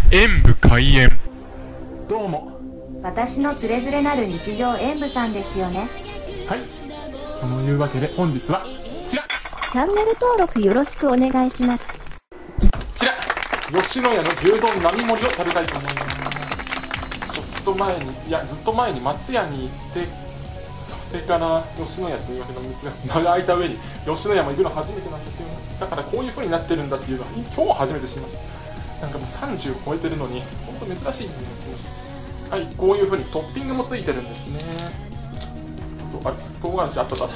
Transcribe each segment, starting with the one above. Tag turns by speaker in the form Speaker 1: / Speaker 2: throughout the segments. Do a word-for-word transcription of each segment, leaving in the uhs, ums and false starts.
Speaker 1: 演武開演。どうも。
Speaker 2: 私のつれづれなる日常演武さんですよね。
Speaker 1: はい、そのいうわけで本日はこちら、
Speaker 2: チャンネル登録よろしくお願いします。こ
Speaker 1: ちら吉野家の牛丼並盛りを食べたいと思います。ちょっと前に、いやずっと前に松屋に行って、それから吉野家というわけなんですが、間が空いた上に吉野家も行くの初めてなんですよね。だからこういう風になってるんだっていうのは今日初めて知りました。なんかもうさんじゅう超えてるのに本当珍しいんですよ。はい、こういう風にトッピングもついてるんですね。あれ、唐辛子あったかな。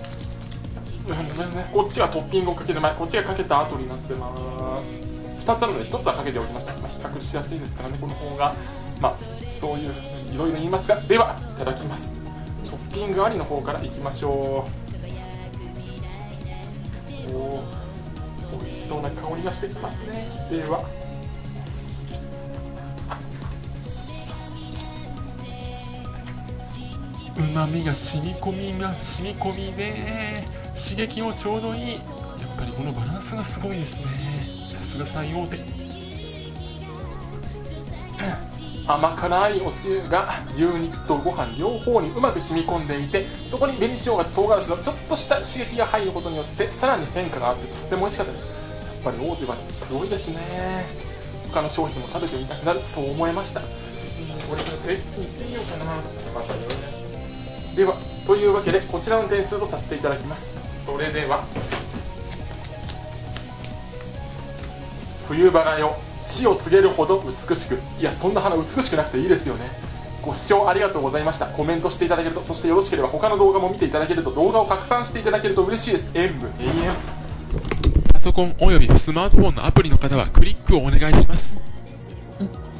Speaker 1: こっちはトッピングをかける前、こっちがかけた後になってます。ふたつあるのでひとつはかけておきました。まあ、比較しやすいですからね、この方が。まあそういういろいろ言いますが、ではいただきます。トッピングありの方からいきましょう。おー、美味しそうな香りがしてきますね。ではうまみが染み込みが染み込みで刺激もちょうどいい。やっぱりこのバランスがすごいですね。さすが最大手。甘辛いおつゆが牛肉とご飯両方にうまく染み込んでいて、そこに紅生姜と唐辛子のちょっとした刺激が入ることによってさらに変化があってとっても美味しかったです。やっぱり大手はすごいですね。他の商品も食べてみたくなる、そう思いました。うん、俺これ定期にしてみようかな。またいろいろやってでは、というわけでこちらの点数とさせていただきます。それでは冬バラよ、死を告げるほど美しく。いや、そんな花美しくなくていいですよね。ご視聴ありがとうございました。コメントしていただけると、そしてよろしければ他の動画も見ていただけると、動画を拡散していただけると嬉しいです。演武永遠。パソコンおよびスマートフォンのアプリの方はクリックをお願いします。